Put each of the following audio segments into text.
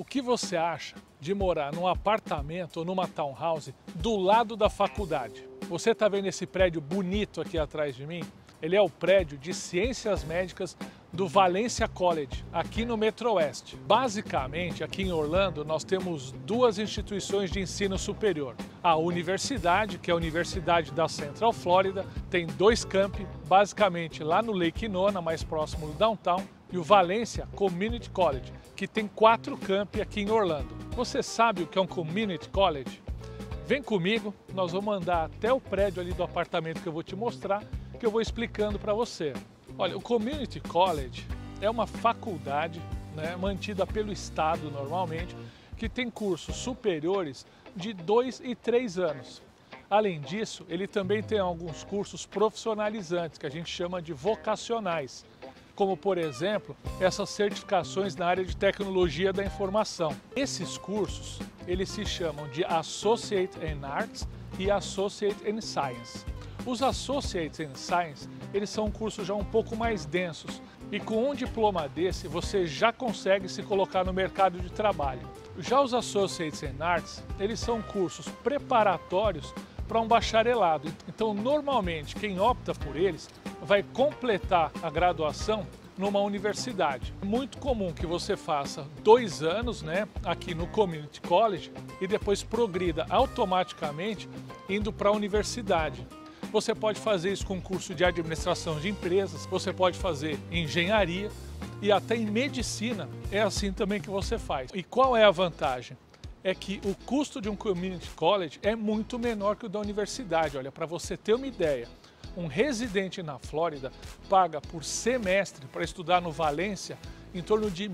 O que você acha de morar num apartamento ou numa townhouse do lado da faculdade? Você está vendo esse prédio bonito aqui atrás de mim? Ele é o prédio de Ciências Médicas do Valencia College, aqui no Metro Oeste. Basicamente, aqui em Orlando, nós temos duas instituições de ensino superior. A universidade, que é a Universidade da Central Florida, tem dois campi, basicamente lá no Lake Nona, mais próximo do downtown, e o Valencia Community College, que tem 4 campi aqui em Orlando. Você sabe o que é um Community College? Vem comigo, nós vamos andar até o prédio ali do apartamento que eu vou te mostrar, que eu vou explicando para você. Olha, o Community College é uma faculdade, né, mantida pelo Estado normalmente, que tem cursos superiores de 2 e 3 anos. Além disso, ele também tem alguns cursos profissionalizantes, que a gente chama de vocacionais, como, por exemplo, essas certificações na área de tecnologia da informação. Esses cursos, eles se chamam de Associate in Arts e Associate in Science. Os Associates in Science, eles são cursos já um pouco mais densos e com um diploma desse você já consegue se colocar no mercado de trabalho. Já os Associates in Arts, eles são cursos preparatórios para um bacharelado. Então, normalmente, quem opta por eles vai completar a graduação numa universidade. É muito comum que você faça 2 anos, né, aqui no Community College e depois progrida automaticamente indo para a universidade. Você pode fazer isso com curso de administração de empresas, você pode fazer engenharia e até em medicina é assim também que você faz. E qual é a vantagem? É que o custo de um Community College é muito menor que o da universidade. Olha, para você ter uma ideia, um residente na Flórida paga por semestre para estudar no Valencia em torno de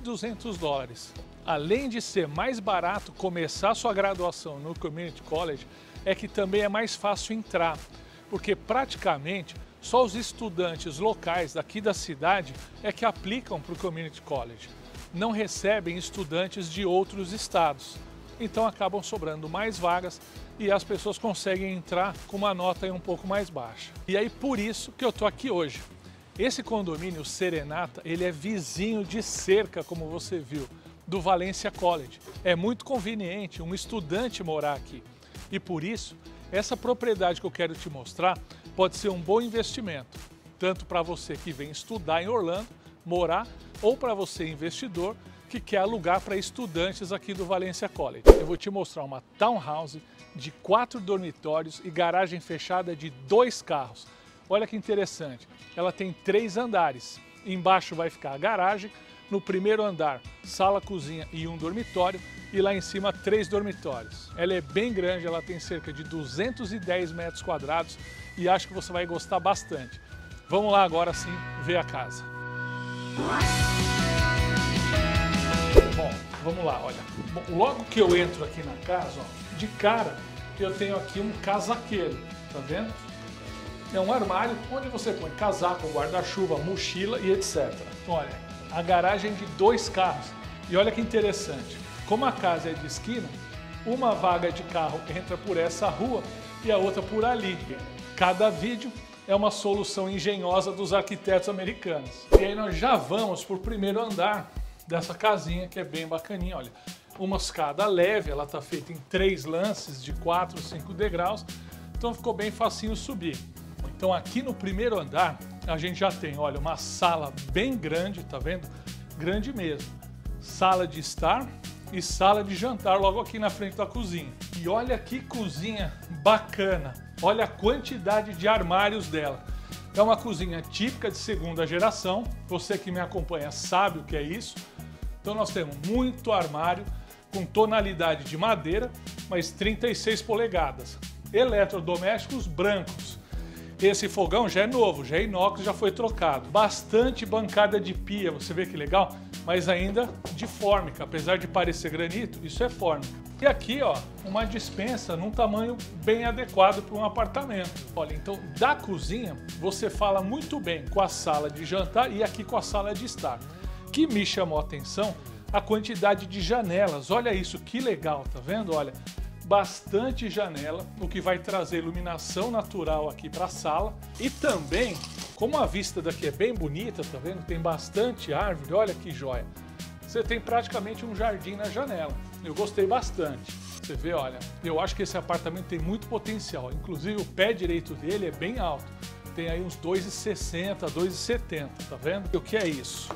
$1.200. Além de ser mais barato começar sua graduação no Community College, é que também é mais fácil entrar, porque praticamente só os estudantes locais daqui da cidade é que aplicam para o Community College. Não recebem estudantes de outros estados. Então acabam sobrando mais vagas e as pessoas conseguem entrar com uma nota aí um pouco mais baixa. E aí por isso que eu tô aqui hoje. Esse condomínio Serenata, ele é vizinho de cerca, como você viu, do Valencia College. É muito conveniente um estudante morar aqui. E por isso, essa propriedade que eu quero te mostrar pode ser um bom investimento, tanto para você que vem estudar em Orlando, morar, ou para você investidor que quer alugar para estudantes aqui do Valencia College. Eu vou te mostrar uma townhouse de 4 dormitórios e garagem fechada de 2 carros. Olha que interessante, ela tem 3 andares. Embaixo vai ficar a garagem, no primeiro andar, sala, cozinha e 1 dormitório, e lá em cima 3 dormitórios. Ela é bem grande, ela tem cerca de 210 metros quadrados e acho que você vai gostar bastante. Vamos lá agora sim ver a casa. Bom, vamos lá, olha. Bom, logo que eu entro aqui na casa, ó, de cara eu tenho aqui um casaqueiro, tá vendo? É um armário onde você põe casaco, guarda-chuva, mochila e etc. Olha, a garagem de 2 carros. E olha que interessante, como a casa é de esquina, uma vaga de carro entra por essa rua e a outra por ali. Cada vídeo é uma solução engenhosa dos arquitetos americanos. E aí nós já vamos para o primeiro andar dessa casinha, que é bem bacaninha, olha. Uma escada leve, ela está feita em 3 lances de 4, 5 degraus, então ficou bem facinho subir. Então aqui no primeiro andar a gente já tem, olha, uma sala bem grande, tá vendo? Grande mesmo. Sala de estar e sala de jantar logo aqui na frente da cozinha. E olha que cozinha bacana, olha a quantidade de armários dela. É uma cozinha típica de 2ª geração, você que me acompanha sabe o que é isso. Então nós temos muito armário com tonalidade de madeira, mas 36 polegadas. Eletrodomésticos brancos. Esse fogão já é novo, já é inox, já foi trocado. Bastante bancada de pia, você vê que legal, mas ainda de fórmica, apesar de parecer granito, isso é fórmica. E aqui, ó, uma despensa num tamanho bem adequado para um apartamento. Olha, então da cozinha você fala muito bem com a sala de jantar e aqui com a sala de estar. Que me chamou a atenção a quantidade de janelas. Olha isso, que legal, tá vendo? Olha, bastante janela, o que vai trazer iluminação natural aqui para a sala. E também, como a vista daqui é bem bonita, tá vendo? Tem bastante árvore, olha que joia. você tem praticamente um jardim na janela. Eu gostei bastante. Você vê, olha, eu acho que esse apartamento tem muito potencial. Inclusive o pé direito dele é bem alto. Tem aí uns 2,60, 2,70, tá vendo? E o que é isso?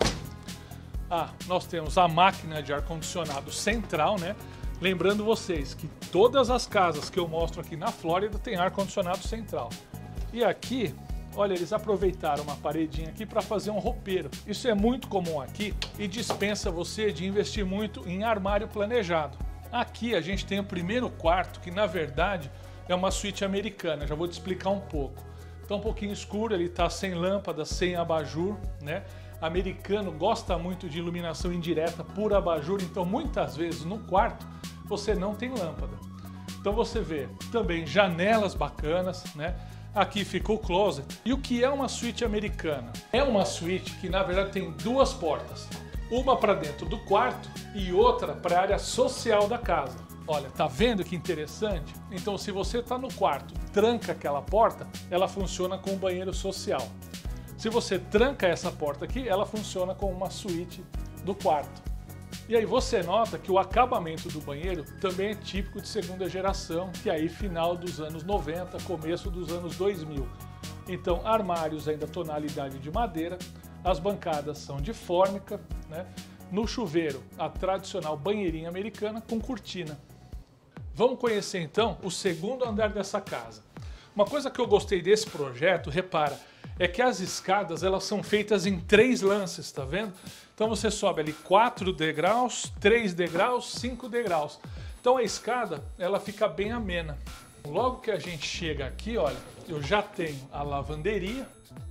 Ah, nós temos a máquina de ar-condicionado central, né? Lembrando vocês que todas as casas que eu mostro aqui na Flórida tem ar-condicionado central. E aqui, olha, eles aproveitaram uma paredinha aqui para fazer um roupeiro. Isso é muito comum aqui e dispensa você de investir muito em armário planejado. Aqui a gente tem o primeiro quarto, que na verdade é uma suíte americana, já vou te explicar um pouco. Está um pouquinho escuro, ele está sem lâmpada, sem abajur, né? Americano gosta muito de iluminação indireta por abajur, então muitas vezes no quarto você não tem lâmpada. Então você vê também janelas bacanas, né? Aqui fica o closet. E o que é uma suíte americana? É uma suíte que na verdade tem duas portas. Uma para dentro do quarto e outra para a área social da casa. Olha, tá vendo que interessante? Então se você está no quarto, tranca aquela porta, ela funciona com um banheiro social. Se você tranca essa porta aqui, ela funciona como uma suíte do quarto. E aí você nota que o acabamento do banheiro também é típico de segunda geração, que é aí final dos anos 90, começo dos anos 2000. Então armários ainda tonalidade de madeira, as bancadas são de fórmica, né? No chuveiro, a tradicional banheirinha americana com cortina. Vamos conhecer então o segundo andar dessa casa. Uma coisa que eu gostei desse projeto, repara, é que as escadas elas são feitas em 3 lances, tá vendo? Então você sobe ali 4 degraus, 3 degraus, 5 degraus. Então a escada ela fica bem amena. Logo que a gente chega aqui, olha, eu já tenho a lavanderia.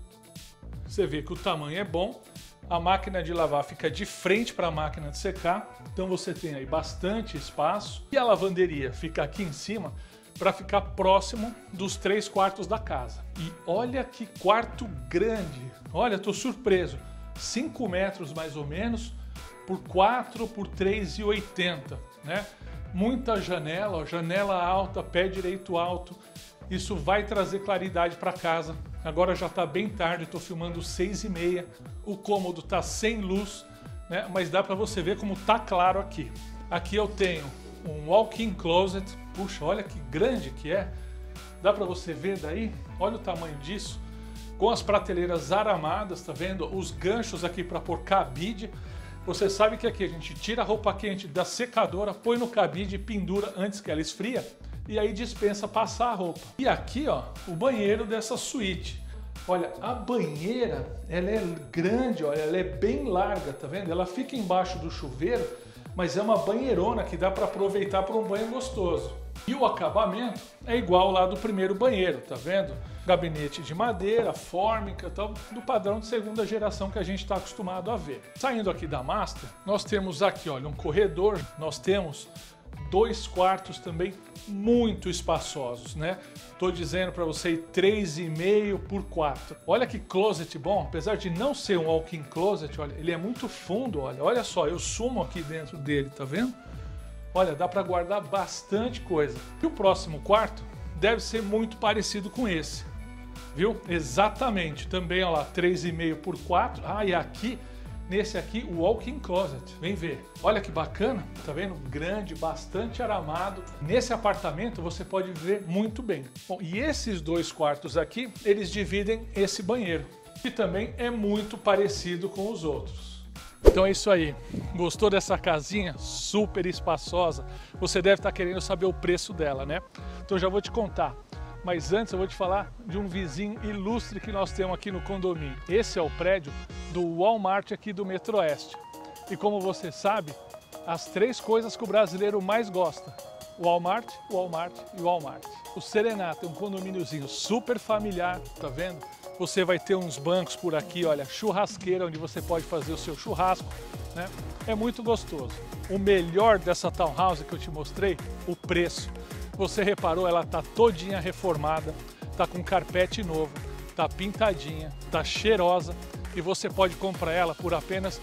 Você vê que o tamanho é bom. A máquina de lavar fica de frente para a máquina de secar. Então você tem aí bastante espaço. E a lavanderia fica aqui em cima para ficar próximo dos 3 quartos da casa. E olha que quarto grande! Olha, estou surpreso. 5 metros mais ou menos, por 4 por 3,80, né? Muita janela, ó, janela alta, pé direito alto. Isso vai trazer claridade para casa. Agora já está bem tarde, estou filmando 6h30. O cômodo está sem luz, né? Mas dá para você ver como está claro aqui. Aqui eu tenho um walk-in closet. Puxa, olha que grande que é. Dá para você ver daí? Olha o tamanho disso. Com as prateleiras aramadas, tá vendo? Os ganchos aqui para pôr cabide. Você sabe que aqui a gente tira a roupa quente da secadora, põe no cabide e pendura antes que ela esfria. E aí dispensa passar a roupa. E aqui, ó, o banheiro dessa suíte. Olha, a banheira, ela é grande, olha, ela é bem larga, tá vendo? Ela fica embaixo do chuveiro, mas é uma banheirona que dá para aproveitar para um banho gostoso. E o acabamento é igual lá do primeiro banheiro, tá vendo? Gabinete de madeira, fórmica, tal, do padrão de segunda geração que a gente está acostumado a ver. Saindo aqui da master, nós temos aqui, olha, um corredor, nós temos 2 quartos também muito espaçosos, né? Tô dizendo para você 3,5 por 4. Olha que closet bom, apesar de não ser um walk-in closet, olha, ele é muito fundo, olha só, eu sumo aqui dentro dele, tá vendo? Olha, dá para guardar bastante coisa. E o próximo quarto deve ser muito parecido com esse, viu? Exatamente, também, olha lá, 3,5 por 4. Ah, e aqui, nesse aqui, o walk-in closet. Vem ver. Olha que bacana, tá vendo? Grande, bastante aramado. Nesse apartamento você pode ver muito bem. Bom, e esses 2 quartos aqui, eles dividem esse banheiro, que também é muito parecido com os outros. Então é isso aí. Gostou dessa casinha super espaçosa? Você deve estar querendo saber o preço dela, né? Então já vou te contar. Mas antes eu vou te falar de um vizinho ilustre que nós temos aqui no condomínio. Esse é o prédio do Walmart aqui do Metro Oeste. E como você sabe, as 3 coisas que o brasileiro mais gosta: Walmart, Walmart e Walmart. O Serenata é um condomíniozinho super familiar, tá vendo? Você vai ter uns bancos por aqui, olha, churrasqueira onde você pode fazer o seu churrasco, né? É muito gostoso. O melhor dessa townhouse que eu te mostrei, o preço. Você reparou, ela tá todinha reformada, tá com carpete novo, tá pintadinha, tá cheirosa e você pode comprar ela por apenas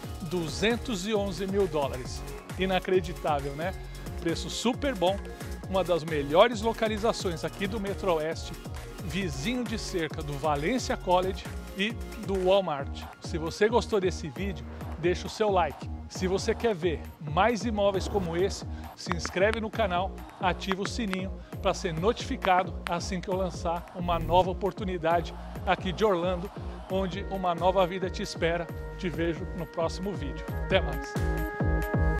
211 mil dólares. Inacreditável, né? Preço super bom, uma das melhores localizações aqui do Metro Oeste, vizinho de cerca do Valencia College e do Walmart. Se você gostou desse vídeo, deixa o seu like. Se você quer ver mais imóveis como esse, se inscreve no canal, ativa o sininho para ser notificado assim que eu lançar uma nova oportunidade aqui de Orlando, onde uma nova vida te espera. Te vejo no próximo vídeo. Até mais!